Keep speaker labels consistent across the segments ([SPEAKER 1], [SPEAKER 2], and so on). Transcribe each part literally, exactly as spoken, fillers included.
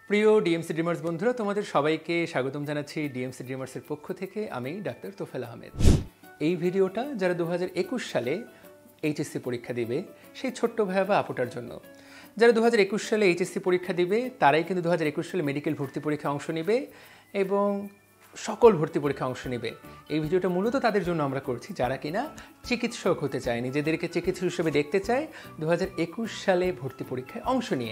[SPEAKER 1] প্রিয় DMC dreamers বন্ধুরা, তোমাদের সবাইকে স্বাগতম জানাচ্ছি ডিএমসি ড্রিমার্সের পক্ষ থেকে। আমি ডাক্তার তোফায়েল আহমেদ। এই ভিডিওটা যারা দু হাজার একুশ সালে এইচএসসি পরীক্ষা দিবে সেই ছোট্ট ভাই বা আপুটার জন্য। যারা দু হাজার একুশ সালে এইচএসসি পরীক্ষা দিবে তারাই কিন্তু দু হাজার একুশ সালে মেডিকেল ভর্তি পরীক্ষায় অংশ নেবে এবং সকল ভর্তি পরীক্ষা অংশ নেবে। এই ভিডিওটা মূলত তাদের জন্য আমরা করছি যারা কিনা চিকিৎসক হতে চায়, নিজেদেরকে চিকিৎসক হিসেবে দেখতে চায় দু হাজার একুশ সালে ভর্তি পরীক্ষায় অংশ নিয়ে।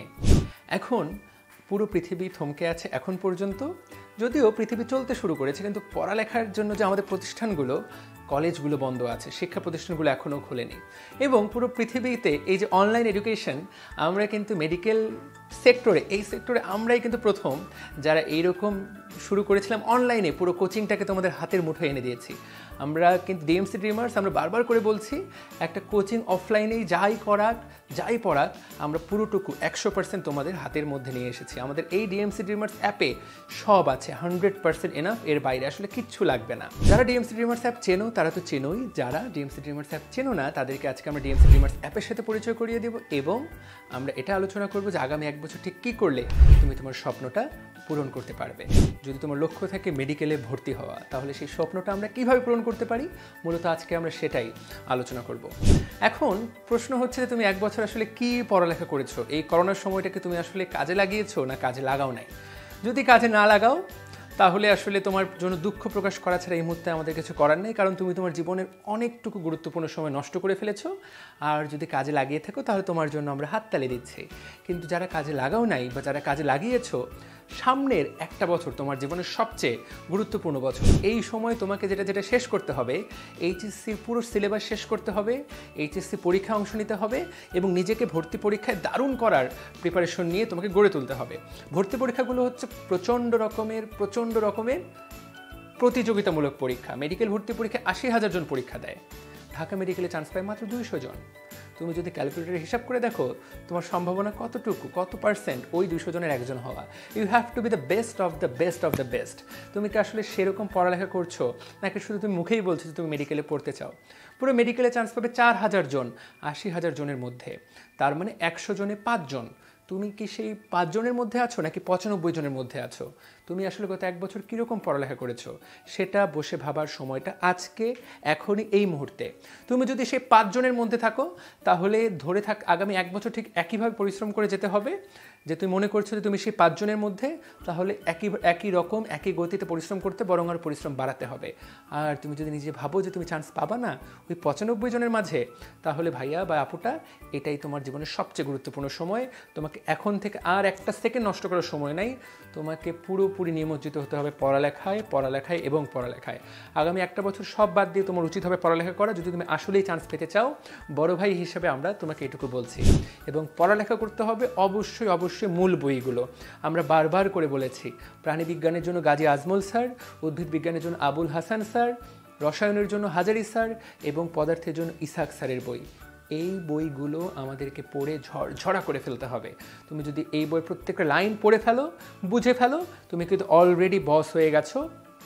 [SPEAKER 1] এখন পুরো পৃথিবী থমকে আছে এখন পর্যন্ত, যদিও পৃথিবী চলতে শুরু করেছে, কিন্তু পড়ালেখার জন্য যে আমাদের প্রতিষ্ঠানগুলো, কলেজগুলো বন্ধ আছে, শিক্ষা প্রতিষ্ঠানগুলো এখনও খোলেনি। এবং পুরো পৃথিবীতে এই যে অনলাইন এডুকেশন, আমরা কিন্তু মেডিকেল সেক্টরে, এই সেক্টরে আমরাই কিন্তু প্রথম যারা এইরকম শুরু করেছিলাম অনলাইনে পুরো কোচিংটাকে তোমাদের হাতের মুঠোয় এনে দিয়েছি। আমরা কিন্তু ডিএমসি ড্রিমার্স আমরা বারবার করে বলছি, একটা কোচিং অফলাইনেই যাই করাক যাই পড়াক আমরা পুরোটুকু একশো পার্সেন্ট তোমাদের হাতের মধ্যে নিয়ে এসেছি। আমাদের এই ডিএমসি ড্রিমার্স অ্যাপে সব আছে, হান্ড্রেড পার্সেন্ট এনাফ, এর বাইরে আসলে কিচ্ছু লাগবে না। যারা ডিএমসি ড্রিমার্স অ্যাপ চেনো তারা তো চেনোই, যারা ডিএমসি ড্রিমার্স অ্যাপ চেনো না তাদেরকে আজকে আমরা ডিএমসি ড্রিমার্স অ্যাপের সাথে পরিচয় করিয়ে দেবো এবং আমরা এটা আলোচনা করবো যে আগামী এক বছর ঠিক কী করলে তুমি তোমার স্বপ্নটা পূরণ করতে পারবে। যদি তোমার লক্ষ্য থাকে মেডিকেলে ভর্তি হওয়া, তাহলে সেই স্বপ্নটা আমরা কীভাবে পূরণ করতে পারি, মূলত আজকে আমরা সেটাই আলোচনা করব। এখন প্রশ্ন হচ্ছে যে তুমি এক বছর আসলে কি পড়ালেখা করেছো, এই করোনার সময়টাকে তুমি আসলে কাজে লাগিয়েছো না কাজে লাগাও নাই? যদি কাজে না লাগাও তাহলে আসলে তোমার জন্য দুঃখ প্রকাশ করা ছাড়া এই মুহূর্তে আমাদের কিছু করার নেই, কারণ তুমি তোমার জীবনের অনেকটুকু গুরুত্বপূর্ণ সময় নষ্ট করে ফেলেছো। আর যদি কাজে লাগিয়ে থাকো তাহলে তোমার জন্য আমরা হাততালি দিচ্ছি। কিন্তু যারা কাজে লাগাও নাই বা যারা কাজে লাগিয়েছো, সামনের একটা বছর তোমার জীবনের সবচেয়ে গুরুত্বপূর্ণ বছর। এই সময় তোমাকে যেটা যেটা শেষ করতে হবে, এইচএসসির পুরো সিলেবাস শেষ করতে হবে, এইচএসসি পরীক্ষা অংশ নিতে হবে এবং নিজেকে ভর্তি পরীক্ষায় দারুণ করার প্রিপারেশন নিয়ে তোমাকে গড়ে তুলতে হবে। ভর্তি পরীক্ষাগুলো হচ্ছে প্রচণ্ড রকমের প্রচণ্ড রকমের প্রতিযোগিতামূলক পরীক্ষা। মেডিকেল ভর্তি পরীক্ষায় আশি হাজার জন পরীক্ষা দেয়, ঢাকা মেডিকেলে চান্স পায় মাত্র দুইশো জন। তুমি যদি ক্যালকুলেটরে হিসাব করে দেখো তোমার সম্ভাবনা কতটুকু, কত পার্সেন্ট ওই দুইশো জনের একজন হওয়া। You have to be the best of the best of the best. তুমি কি আসলে সেরকম পড়ালেখা করছো নাকি শুধু তুমি মুখেই বলছো যে তুমি মেডিকেলে পড়তে চাও? পুরো মেডিকেলে চান্স পাবে চার হাজার জন আশি হাজার জনের মধ্যে, তার মানে একশো জনে পাঁচজন। তুমি কি সেই পাঁচজনের মধ্যে আছো নাকি পঁচানব্বই জনের মধ্যে আছো? তুমি আসলে গত এক বছর কীরকম পড়ালেখা করেছো সেটা বসে ভাবার সময়টা আজকে, এখনই, এই মুহূর্তে। তুমি যদি সেই পাঁচজনের মধ্যে থাকো তাহলে ধরে থাক আগামী এক বছর ঠিক একইভাবে পরিশ্রম করে যেতে হবে। যে তুমি মনে করছো যে তুমি সেই পাঁচজনের মধ্যে, তাহলে একই একই রকম একই গতিতে পরিশ্রম করতে, বরং আর পরিশ্রম বাড়াতে হবে। আর তুমি যদি নিজে ভাবো যে তুমি চান্স পাবা না ওই পঁচানব্বই জনের মাঝে, তাহলে ভাইয়া বা আপুটা, এটাই তোমার জীবনের সবচেয়ে গুরুত্বপূর্ণ সময়। তোমাকে এখন থেকে আর একটা সেকেন্ড নষ্ট করার সময় নাই। তোমাকে পুরোপুরি নিমজ্জিত হতে হবে পড়ালেখায়, পড়ালেখায় এবং পড়ালেখায়। আগামী একটা বছর সব বাদ দিয়ে তোমার উচিত হবে পড়ালেখা করা, যদি তুমি আসলেই চান্স পেতে চাও। বড় ভাই হিসেবে আমরা তোমাকে এটুকু বলছি। এবং পড়ালেখা করতে হবে অবশ্যই অবশ্যই মূল বইগুলো। আমরা বারবার করে বলেছি, প্রাণীবিজ্ঞানের জন্য গাজী আজমল স্যার, উদ্ভিদ বিজ্ঞানের জন্য আবুল হাসান স্যার, রসায়নের জন্য হাজারি স্যার এবং পদার্থের জন্য ইসাক স্যারের বই। এই বইগুলো আমাদেরকে পড়ে ঝড় ঝরা করে ফেলতে হবে। তুমি যদি এই বই প্রত্যেকটা লাইন পড়ে ফেলো, বুঝে ফেলো, তুমি কিন্তু অলরেডি বস হয়ে গেছো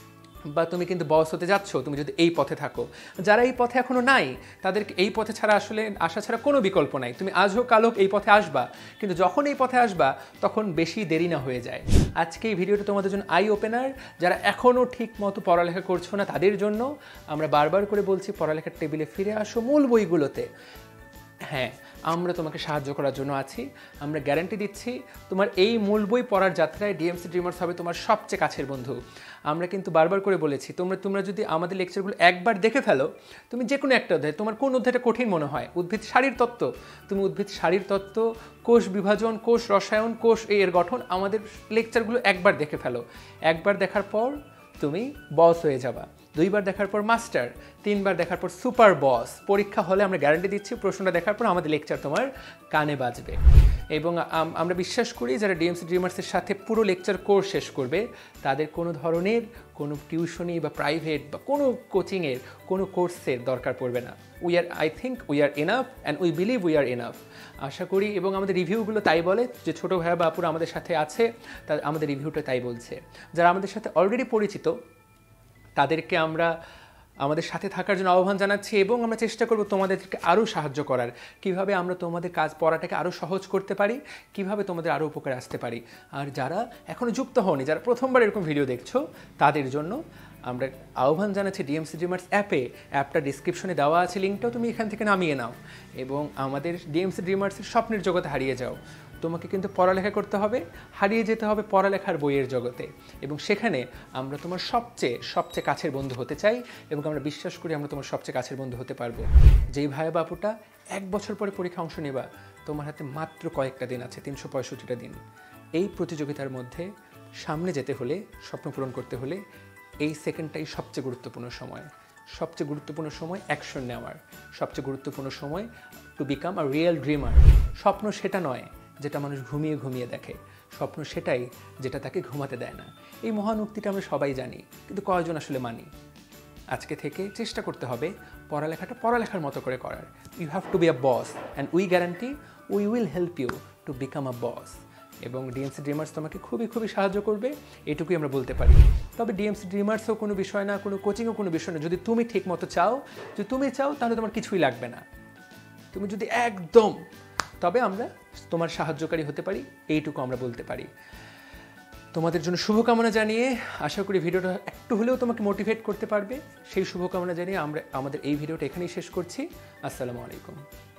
[SPEAKER 1] বা তুমি কিন্তু বস হতে যাচ্ছ, তুমি যদি এই পথে থাকো। যারা এই পথে এখনও নাই তাদেরকে এই পথে ছাড়া আসলে আসা ছাড়া কোনো বিকল্প নাই। তুমি আজ হোক কাল হোক এই পথে আসবা, কিন্তু যখন এই পথে আসবা তখন বেশি দেরি না হয়ে যায়। আজকে এই ভিডিওটা তোমাদের জন্য আই ওপেনার। যারা এখনও ঠিক মতো পড়ালেখা করছো না তাদের জন্য আমরা বারবার করে বলছি, পড়ালেখার টেবিলে ফিরে আসো মূল বইগুলোতে। হ্যাঁ, আমরা তোমাকে সাহায্য করার জন্য আছি। আমরা গ্যারান্টি দিচ্ছি তোমার এই মূল বই পড়ার যাত্রায় ডিএমসি ড্রিমার্স হবে তোমার সবচেয়ে কাছের বন্ধু। আমরা কিন্তু বারবার করে বলেছি, তোমরা তোমরা যদি আমাদের লেকচারগুলো একবার দেখে ফেলো, তুমি যে কোনো একটা অধ্যায়, তোমার কোন অধ্যায়টা কঠিন মনে হয়, উদ্ভিদ শারীর তত্ত্ব, তুমি উদ্ভিদ শারীর তত্ত্ব, কোষ বিভাজন, কোষ রসায়ন, কোষ এর গঠন, আমাদের লেকচারগুলো একবার দেখে ফেলো। একবার দেখার পর তুমি বস হয়ে যাবা, দুইবার দেখার পর মাস্টার, তিনবার দেখার পর সুপার বস। পরীক্ষা হলে আমরা গ্যারান্টি দিচ্ছি প্রশ্নটা দেখার পর আমাদের লেকচার তোমার কানে বাজবে। এবং আমরা বিশ্বাস করি যারা ডিএমসি ড্রিমার্সের সাথে পুরো লেকচার কোর্স শেষ করবে তাদের কোনো ধরনের কোনো টিউশনি বা প্রাইভেট বা কোনো কোচিংয়ের কোনো কোর্সের দরকার পড়বে না। We are I think we are enough and we believe we are enough. আশা করি, এবং আমাদের রিভিউগুলো তাই বলে, যে ছোটো ভাইয়া বা আপুরা আমাদের সাথে আছে তা আমাদের রিভিউটা তাই বলছে। যারা আমাদের সাথে অলরেডি পরিচিত তাদেরকে আমরা আমাদের সাথে থাকার জন্য আহ্বান জানাচ্ছি এবং আমরা চেষ্টা করব তোমাদেরকে আরও সাহায্য করার, কিভাবে আমরা তোমাদের কাজ পড়াটাকে আরও সহজ করতে পারি, কিভাবে তোমাদের আরও উপকারে আসতে পারি। আর যারা এখনও যুক্ত হওনি, যারা প্রথমবার এরকম ভিডিও দেখছো, তাদের জন্য আমরা আহ্বান জানাচ্ছি ডিএমসি ড্রিমার্স অ্যাপে, অ্যাপটা ডিসক্রিপশনে দেওয়া আছে, লিঙ্কটাও তুমি এখান থেকে নামিয়ে নাও এবং আমাদের ডিএমসি ড্রিমার্সের স্বপ্নের জগতে হারিয়ে যাও। তোমাকে কিন্তু পড়ালেখা করতে হবে, হারিয়ে যেতে হবে পড়ালেখার বইয়ের জগতে, এবং সেখানে আমরা তোমার সবচেয়ে সবচেয়ে কাছের বন্ধু হতে চাই এবং আমরা বিশ্বাস করি আমরা তোমার সবচেয়ে কাছের বন্ধু হতে পারবো। যেই ভাই বাপুটা এক বছর পরে পরীক্ষা অংশ নেবা, তোমার হাতে মাত্র কয়েকটা দিন আছে, তিনশো পঁয়ষট্টিটা দিন। এই প্রতিযোগিতার মধ্যে সামনে যেতে হলে, স্বপ্ন পূরণ করতে হলে এই সেকেন্ডটাই সবচেয়ে গুরুত্বপূর্ণ সময়। সবচেয়ে গুরুত্বপূর্ণ সময় অ্যাকশন নেওয়ার, সবচেয়ে গুরুত্বপূর্ণ সময় to become a real dreamer. স্বপ্ন সেটা নয় যেটা মানুষ ঘুমিয়ে ঘুমিয়ে দেখে, স্বপ্ন সেটাই যেটা তাকে ঘুমাতে দেয় না। এই মহান উক্তিটা আমরা সবাই জানি, কিন্তু কয়জন আসলে মানি। আজকে থেকে চেষ্টা করতে হবে পড়ালেখাটা পড়ালেখার মতো করে করার। You have to be a boss and we guarantee we will help you to become a boss. এবং ডিএমসি ড্রিমার্স তোমাকে খুবই খুবই সাহায্য করবে, এটুকুই আমরা বলতে পারি। তবে ডিএমসি ড্রিমার্সও কোনো বিষয় না, কোনো কোচিংও কোনো বিষয় না। যদি তুমি ঠিক মতো চাও, যদি তুমি চাও, তাহলে তোমার কিছুই লাগবে না। তুমি যদি একদম, তবে আমরা তোমার সাহায্যকারী হতে পারি, এইটুকু আমরা বলতে পারি। তোমাদের জন্য শুভকামনা জানিয়ে আশা করি ভিডিওটা একটু হলেও তোমাকে মোটিভেট করতে পারবে। সেই শুভকামনা জানিয়ে আমরা আমাদের এই ভিডিওটা এখানেই শেষ করছি। আসসালামু আলাইকুম।